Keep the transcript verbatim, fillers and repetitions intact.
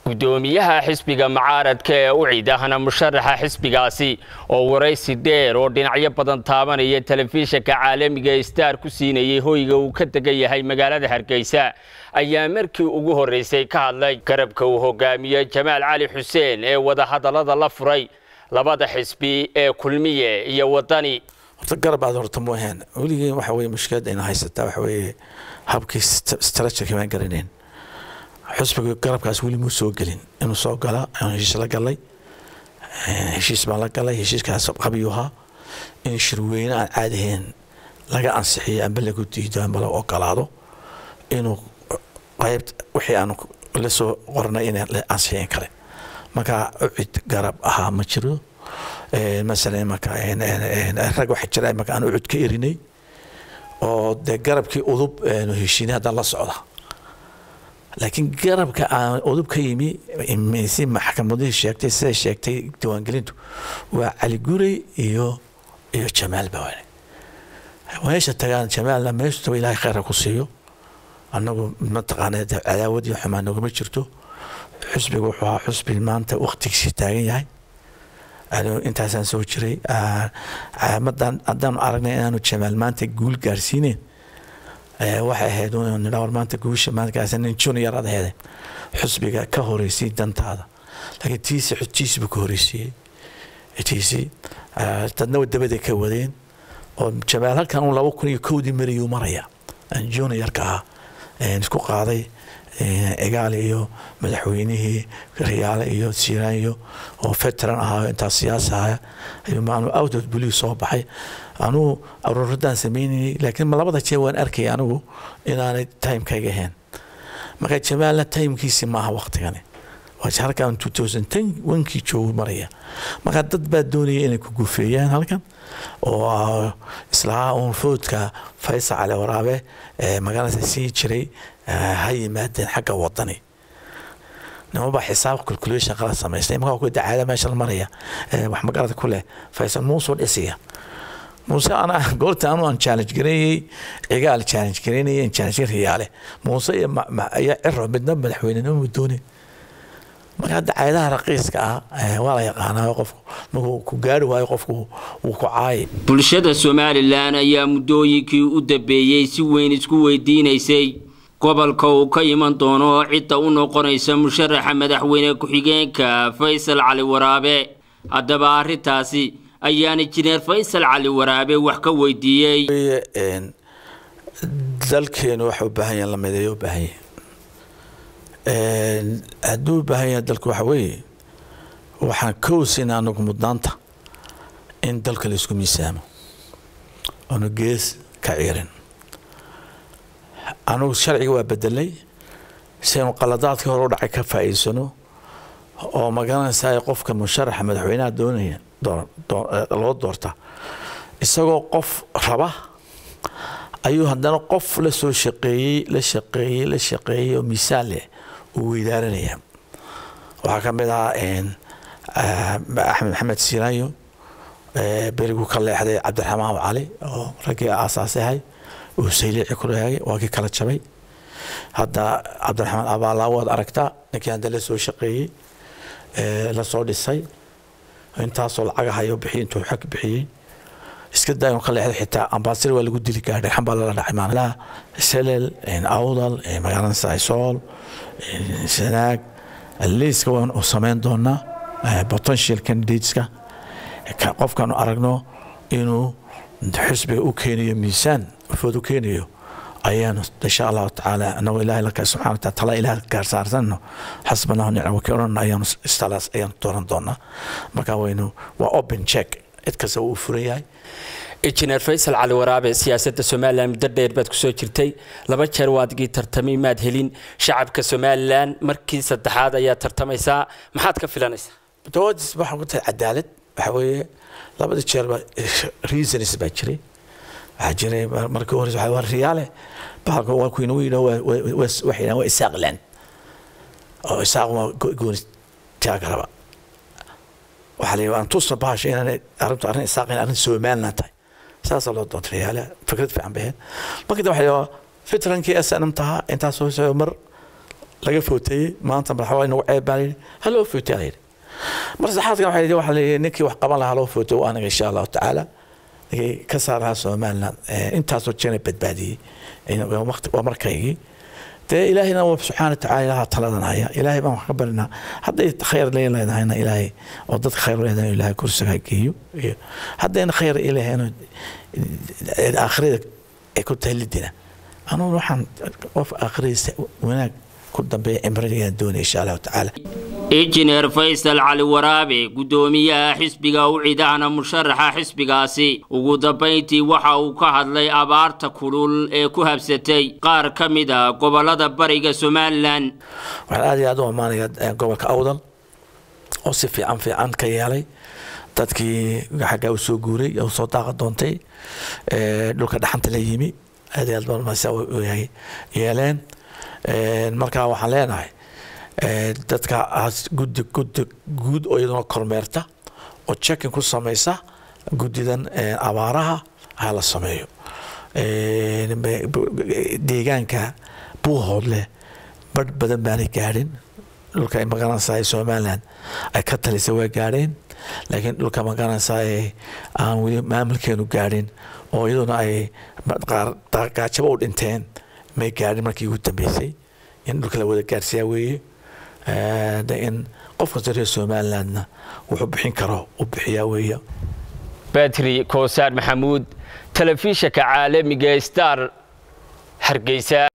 gudoomiyaha xisbiga mucaaradka ee u ciidahana musharaxa xisbigaasi oo waraysi dheer oo dhinacyo badan taabanaya telefishinka caalamiga Star ku siinayay hoyga uu ka degan yahay magaalada Hargeysa ayaa markii ugu horeysay ka hadlay garabka uu hogaamiyo Jamaal Cali Xuseen ee wada hadalada la furay labada xisbi ee kulmiye iyo wadani garab aad horta moohan waligeey waxa way mushkilad in haysata waxa way habkii strategy ma garaneen xisbiga garabkaas wali muu soo galin inuu soo gala heshiis la galay heshiis baa la galay heshiiskaas qabiyuha in shirweyne aan caadeen laga ansixiyo amba lagu diido amba la ogolaado inuu qayb wixii aan la soo qornay in la ansixiyo kale marka cid garab aha ma jiro ee mesela marka rag waxa jira marka aan cid ka irinay oo de garabkii udub heshiinada la socda laakiin garabka aan udub ka yimi imisi maxkamadii sheegtay sida sheegtay diiwaangelintu waa Cali Guray iyo iyo Jamaal Bawane weesha tagaan Jamaal la meeshto ilaahay khayr ku siiyo annagu ma taqaanada cadaawad iyo xumaan naguma jirto xisbigu wuxuu xisbi maanta waqtigiisa taagan yahay أنا أنت عشان سوي شيء مدان أدان أرجع أنا Jamaal maanta guul gaarsiineen waxa heedon nidawar maanta guusha maanta عشان نشون يراد هذا xisbiga ka horeysay dantaada laakiin tiisi xutiis buu ka horeysay tiisi tadna wadabada ka wadeen oo Jamaal halkan uu laba kun iyo kow mariyo maraya aan junior-ka aan isku qaaday egaal iyo madaxweynihii Riyaal iyo Siiraayo oo veteran ah inta siyaasada ay maanu outdoor police soo baxay anu aruuradan sameeyay laakiin labada jeer waan arkay anigu inaanay time kayga ahayn marka Jamaal time-kiisa ma aha waqtigani waa halkan two thousand ten wankii joog maraya marka dad baa doonayay inay ku gufeeyaan halkan oo islaa oo foodka Faysal Cali Waraabe magaalada sii jiray هاي مادة حق وطني نوبا حساب calculation قال سميستي ما هو كده عادة ما شاء الله مريا محمد قال كله فيصل موصل إسيه موسى أنا قلت أنا أن challenge جري إيجال challenge جريني إن challenge رياله موسى ما يعرف بدنا بالحوين إنه بدوني ما قد عادة رقيس كا ولا يقانا وقف مو كجار ويقف وكعاي بلشة Somaliland يا مدوي كي ودبيي سوين سكوي دينيسي gobolka uu ka iman doono cid u noqonaysa musharaxa madaxweyne ku xigeenka Faysal Cali Waraabe hadaba arrintaasi ayaan injineer Faysal Cali Waraabe wax ka weydiiyay dalkeenu waxa u baahan yahay la mideeyo baahan ee haduu baahan yahay dalku waxa weeye waxaan koosin anagu mudnaanta in dalka la isku miisaamo oo gees ka ciirin أنا الشرعي وبدلني سين قلادات كهرو دعي كفايسنو أو ما كان سايقف كمشرح مدحوينات دونية دور دور الوضع دورته السجوا قف رباه أيوه عندنا قف لسه شقي لشقي لشقي ومثاله ويدارنيه وحكم بدا إن أحمد محمد سيرايو بيرجو كله حدا عبد الرحمن علي أو رجع أساسي هاي وسيلي كله واقي كلا شبي هذا عبد الرحمن أبا الله واد أركتا لكن عند اللي سوي شقي لصعود السي أنت أصل عجها هاي وبحي أنتوا حك بحي إسكت دايم خلي حتى أمباسير ولا جود اللي قاعد الحمد لله رحمن لا سلل إن أوضل إن مكان سايسول إن سناك اللي سكون وسمين دونا بوتنشيال كانديدز كا قف كانوا أرجنو إنه حسب أوكينيو ميسان فودو كينيو أيانو إن شاء الله تعالى أنه إله لك سبحانه وتعالى طلع إله كارسارزنو حسبنا ونعم وكيرنا أيام استلاس أيام تورن دونا مكاوينو وأوبن تشيك إتكسو فرياي injineer Faysal Cali Waraabe siyaasadda Somaliland muddo dheer baad ku soo jirtay laba jeer waad gii tartamay maad helin shacabka Somaliland markii saddexaad ayaa tartamaysaa maxaad ka filanaysaa dood waxa ku tahay cadaalad waxa weeye labada jeer reasons baa jiray waxa jiray markii hore waxa war Riyaale baalka waa ku inuu yidho waxina waa Isaaqland oo Isaaq ma gooni taagaraba waxa leeyahay aan tusna baash inaan arrinta arrin Isaaqin arrin Somaliland tahay ساس الله دوت رياله فكرت في عم بهن ما كده وحياه فترة كي أسأل متها أنت سوي سوي مر laga footay maanta madaxweyne nagu ceeb baa yiri halo footay mar saxaadka waxa yiri waxa leeyahay ninkii wax qaban lahaa loo footay aniga insha Allah taala ka saaraha Soomaaliland intaas oo jeena badbaadiyay in waqti waa markaygi te ilaahina subhanahu wa ta'ala taladanaya ilaahay baan wax ka barina haday khayr leeyahayna ilaahay oo dad khayr leeyahayna ilaahay kursiga geeyo hadayna khayr ilaahayna aakhirada ay ku tahlidina أنا روحان وف آخريس هناك كنت بإمريكا دوني إن شاء الله تعالى. إنجنير فيصل علي ورابي قدومية حسبيغا وعيدانا مشرحة حسبيغاسي وقدبينتي وحا وكهد لي أبارتا كلول إيه كوهبستي قار كميدا قبالة بريغا سومالان وحال آدي أدوه ماني قبالك أوضل أوصف في عن في عن كيالي تدكي حقا وسوقوري أو صوتاق دونتي لوكا دحانت ليمي هذه المسا وهي يالين marka waxaan leenahay dadka gud gud gud oo iyadoo kormeerta oo checking ku sameeysa gudidan abaaraha ha la sameeyo deegaanka buuhoodle bad badan baan gaarin dhulka ay magaranaysaa Soomaaliland ay ka talisay way gaareen laakiin dhulka magaranaysaa aan wali maamulkeenu gaarin oo iyadoo ay qaar gaajabo u dhinteen may gaarin markii ugu dambeysay in dhulka la wada gaarsiyaa weeye in qofka reer Soomaalilandna wuxuu bixin karo u bixiyaa weeye Batri Koosar Maxamuud telefishinka caalamiga Star Hargeysa.